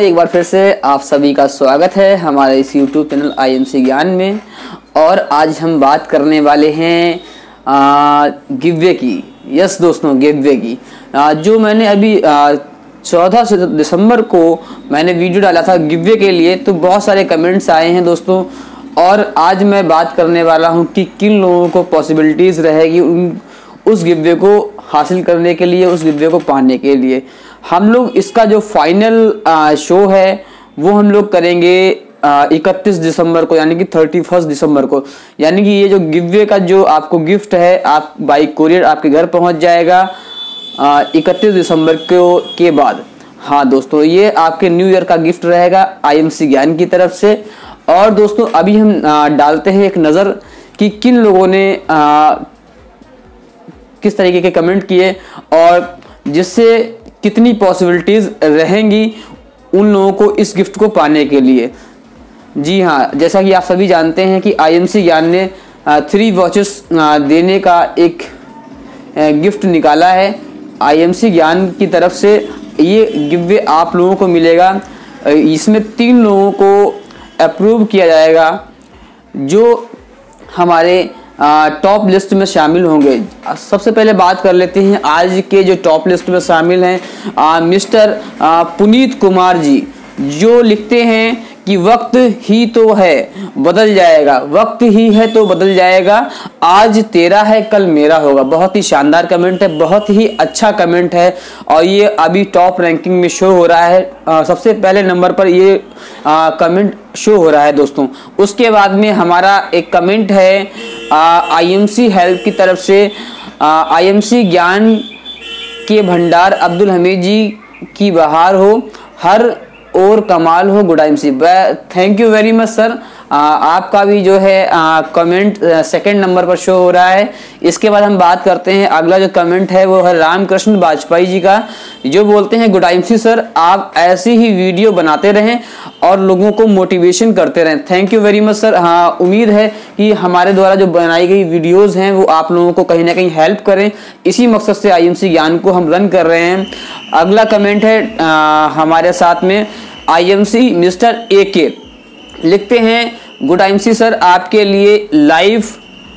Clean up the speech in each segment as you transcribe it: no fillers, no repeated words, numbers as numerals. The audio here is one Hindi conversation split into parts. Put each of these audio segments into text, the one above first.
एक बार फिर से आप सभी का स्वागत है हमारे इस YouTube चैनल IMC ज्ञान में। और आज हम बात करने वाले हैं गिववे की। यस दोस्तों, गिववे की जो मैंने अभी 14 दिसंबर को मैंने वीडियो डाला था गिववे के लिए, तो बहुत सारे कमेंट्स आए हैं दोस्तों। और आज मैं बात करने वाला हूं कि किन लोगों को पॉसिबिलिटीज़ रहेगी उस गिववे को हासिल करने के लिए, उस गिववे को पाने के लिए। हम लोग इसका जो फाइनल शो है वो हम लोग करेंगे 31 दिसंबर को, यानी कि 31 दिसंबर को। यानी कि ये जो गिववे का जो आपको गिफ्ट है, आप बाई कुरियर आपके घर पहुंच जाएगा 31 दिसंबर के बाद। हाँ दोस्तों, ये आपके न्यू ईयर का गिफ्ट रहेगा IMC ज्ञान की तरफ से। और दोस्तों अभी हम डालते हैं एक नज़र कि किन लोगों ने किस तरीके के कमेंट किए और जिससे कितनी पॉसिबिलिटीज़ रहेंगी उन लोगों को इस गिफ्ट को पाने के लिए। जी हाँ, जैसा कि आप सभी जानते हैं कि IMC ज्ञान ने 3 वॉचेस देने का एक गिफ्ट निकाला है। IMC ज्ञान की तरफ से ये गिफ्ट आप लोगों को मिलेगा। इसमें 3 लोगों को अप्रूव किया जाएगा जो हमारे टॉप लिस्ट में शामिल होंगे। सबसे पहले बात कर लेते हैं आज के जो टॉप लिस्ट में शामिल हैं मिस्टर पुनीत कुमार जी, जो लिखते हैं कि वक्त ही तो है बदल जाएगा, वक्त ही है तो बदल जाएगा, आज तेरा है कल मेरा होगा। बहुत ही शानदार कमेंट है, बहुत ही अच्छा कमेंट है और ये अभी टॉप रैंकिंग में शो हो रहा है। सबसे पहले नंबर पर ये कमेंट शो हो रहा है दोस्तों। उसके बाद में हमारा एक कमेंट है IMC हेल्प की तरफ से। IMC ज्ञान के भंडार अब्दुल हमीद जी की बहार हो, हर और कमाल हो, good IMC। Thank you very much sir. आपका भी जो है कमेंट सेकंड नंबर पर शो हो रहा है। इसके बाद हम बात करते हैं, अगला जो कमेंट है वो है रामकृष्ण वाजपेयी जी का, जो बोलते हैं गुड IMC सर, आप ऐसी ही वीडियो बनाते रहें और लोगों को मोटिवेशन करते रहें। Thank you very much sir. हाँ, उम्मीद है कि हमारे द्वारा जो बनाई गई वीडियोज़ हैं वो आप लोगों को कहीं ना कहीं हेल्प करें। इसी मकसद से IMC ज्ञान को हम रन कर रहे हैं। अगला कमेंट है हमारे साथ में IMC मिस्टर AK, लिखते हैं गुड IMC सर, आपके लिए लाइफ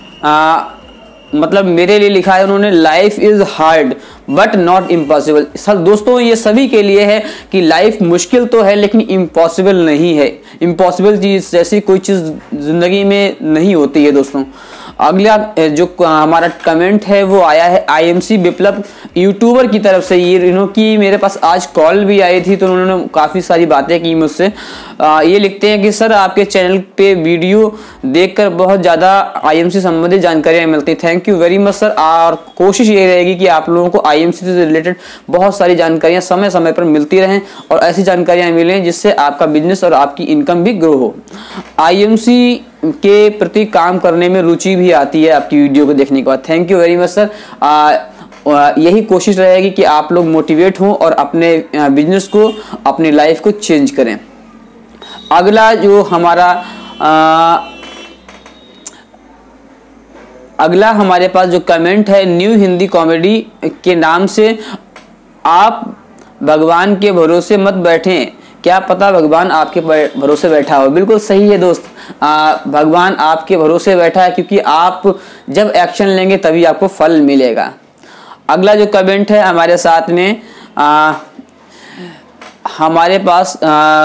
मतलब मेरे लिए लिखा है उन्होंने, life is hard but not impossible. Sir दोस्तों ये सभी के लिए है कि लाइफ मुश्किल तो है लेकिन इम्पॉसिबल नहीं है। इम्पॉसिबल चीज जैसी कोई चीज जिंदगी में नहीं होती है दोस्तों। अगला जो हमारा कमेंट है वो आया है IMC विप्लव यूट्यूबर की तरफ से। ये कि मेरे पास आज कॉल भी आई थी तो उन्होंने काफ़ी सारी बातें की मुझसे। ये लिखते हैं कि सर आपके चैनल पे वीडियो देखकर बहुत ज़्यादा IMC संबंधित जानकारियाँ मिलती। Thank you very much sir. और कोशिश ये रहेगी कि आप लोगों को IMC से रिलेटेड बहुत सारी जानकारियाँ समय समय पर मिलती रहें और ऐसी जानकारियाँ मिलें जिससे आपका बिजनेस और आपकी इनकम भी ग्रो हो। IMC के प्रति काम करने में रुचि भी आती है आपकी वीडियो को देखने के बाद। Thank you very much sir. यही कोशिश रहेगी कि आप लोग मोटिवेट हों और अपने बिजनेस को, अपनी लाइफ को चेंज करें। अगला जो हमारा अगला हमारे पास जो कमेंट है न्यू हिंदी कॉमेडी के नाम से, आप भगवान के भरोसे मत बैठें, क्या पता भगवान आपके भरोसे बैठा हो। बिल्कुल सही है दोस्त, भगवान आपके भरोसे बैठा है क्योंकि आप जब एक्शन लेंगे तभी आपको फल मिलेगा। अगला जो कमेंट है हमारे साथ में हमारे पास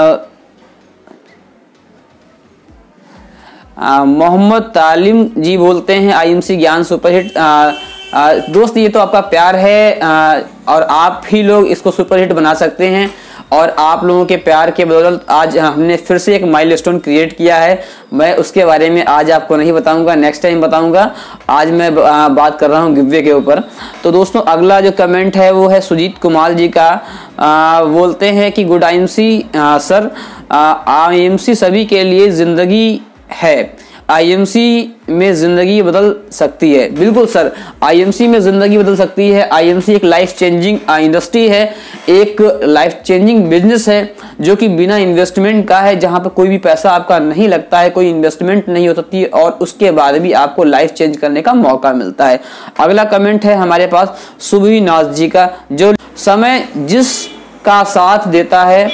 मोहम्मद तालिम जी बोलते हैं IMC ज्ञान सुपरहिट। दोस्त ये तो आपका प्यार है और आप ही लोग इसको सुपरहिट बना सकते हैं और आप लोगों के प्यार के बदौलत आज हमने फिर से एक माइलस्टोन क्रिएट किया है। मैं उसके बारे में आज आपको नहीं बताऊंगा, नेक्स्ट टाइम बताऊंगा। आज मैं बात कर रहा हूं गिववे के ऊपर। तो दोस्तों अगला जो कमेंट है वो है सुजीत कुमार जी का। बोलते हैं कि गुड IMC सर, IMC सभी के लिए ज़िंदगी है, IMC में ज़िंदगी बदल सकती है। बिल्कुल सर, IMC में ज़िंदगी बदल सकती है। IMC एक लाइफ चेंजिंग इंडस्ट्री है, एक लाइफ चेंजिंग बिजनेस है जो कि बिना इन्वेस्टमेंट का है, जहां पर कोई भी पैसा आपका नहीं लगता है, कोई इन्वेस्टमेंट नहीं हो सकती और उसके बाद भी आपको लाइफ चेंज करने का मौका मिलता है। अगला कमेंट है हमारे पास सुभी नाज जी का, जो समय जिसका साथ देता है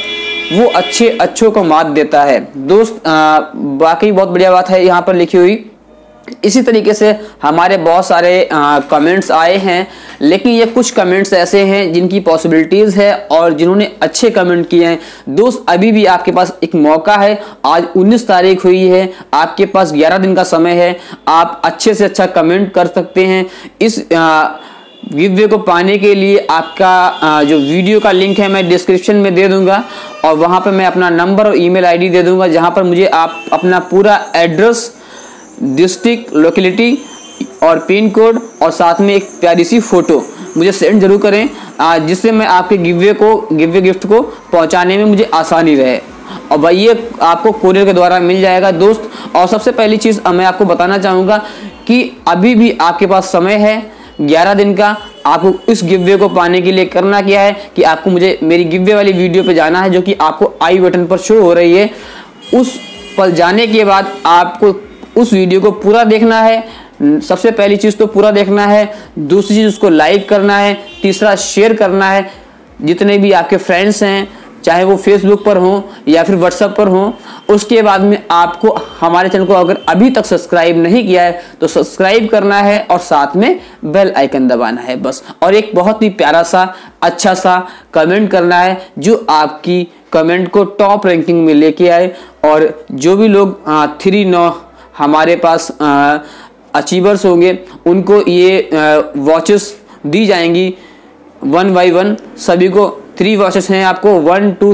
वो अच्छों को मात देता है। दोस्त बाकी बहुत बढ़िया बात है यहाँ पर लिखी हुई। इसी तरीके से हमारे बहुत सारे कमेंट्स आए हैं, लेकिन ये कुछ कमेंट्स ऐसे हैं जिनकी पॉसिबिलिटीज़ है और जिन्होंने अच्छे कमेंट किए हैं। दोस्त अभी भी आपके पास एक मौका है, आज 19 तारीख हुई है, आपके पास 11 दिन का समय है, आप अच्छे से अच्छा कमेंट कर सकते हैं। इस गिवअवे को पाने के लिए आपका जो वीडियो का लिंक है मैं डिस्क्रिप्शन में दे दूंगा और वहाँ पर मैं अपना नंबर और ईमेल आईडी दे दूंगा, जहाँ पर मुझे आप अपना पूरा एड्रेस, डिस्ट्रिक्ट, लोकेलिटी और पिन कोड और साथ में एक प्यारी सी फोटो मुझे सेंड जरूर करें, जिससे मैं आपके गिवअवे गिफ्ट को पहुंचाने में मुझे आसानी रहे। और भाई ये आपको कोरियर के द्वारा मिल जाएगा दोस्त। और सबसे पहली चीज़ मैं आपको बताना चाहूँगा कि अभी भी आपके पास समय है 11 दिन का। आपको इस गिवअवे को पाने के लिए करना क्या है कि आपको मुझे मेरी गिवअवे वाली वीडियो पे जाना है, जो कि आपको आई बटन पर शो हो रही है। उस पर जाने के बाद आपको उस वीडियो को पूरा देखना है। सबसे पहली चीज़ तो पूरा देखना है, दूसरी चीज़ उसको लाइक करना है, तीसरा शेयर करना है। जितने भी आपके फ्रेंड्स हैं, चाहे वो फेसबुक पर हों या फिर व्हाट्सएप पर हों, उसके बाद में आपको हमारे चैनल को अगर अभी तक सब्सक्राइब नहीं किया है तो सब्सक्राइब करना है और साथ में बेल आइकन दबाना है बस। और एक बहुत ही प्यारा सा अच्छा सा कमेंट करना है जो आपकी कमेंट को टॉप रैंकिंग में लेके आए। और जो भी लोग 3-9 हमारे पास अचीवर्स होंगे उनको ये वॉचेस दी जाएंगी 1 by 1। सभी को 3 वॉचेस हैं, आपको 1, 2,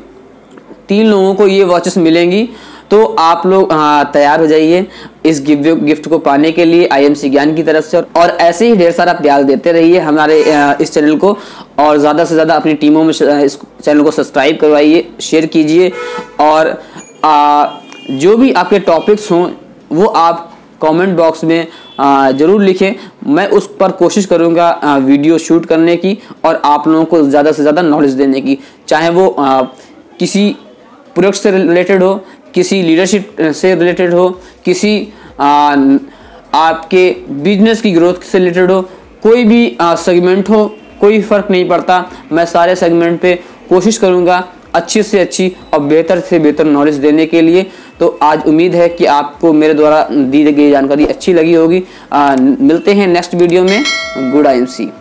3 लोगों को ये वॉचेस मिलेंगी। तो आप लोग तैयार हो जाइए इस गिफ्ट को पाने के लिए IMC ज्ञान की तरफ से। और ऐसे ही ढेर सारा प्यार देते रहिए हमारे इस चैनल को और ज़्यादा से ज़्यादा अपनी टीमों में इस चैनल को सब्सक्राइब करवाइए, शेयर कीजिए। और जो भी आपके टॉपिक्स हों वो आप कमेंट बॉक्स में ज़रूर लिखें, मैं उस पर कोशिश करूँगा वीडियो शूट करने की और आप लोगों को ज़्यादा से ज़्यादा नॉलेज देने की। चाहे वो किसी प्रोडक्ट से रिलेटेड हो, किसी लीडरशिप से रिलेटेड हो, किसी आपके बिजनेस की ग्रोथ से रिलेटेड हो, कोई भी सेगमेंट हो, कोई फ़र्क नहीं पड़ता। मैं सारे सेगमेंट पे कोशिश करूँगा अच्छी से अच्छी और बेहतर से बेहतर नॉलेज देने के लिए। तो आज उम्मीद है कि आपको मेरे द्वारा दी गई जानकारी अच्छी लगी होगी। मिलते हैं नेक्स्ट वीडियो में। Good IMC।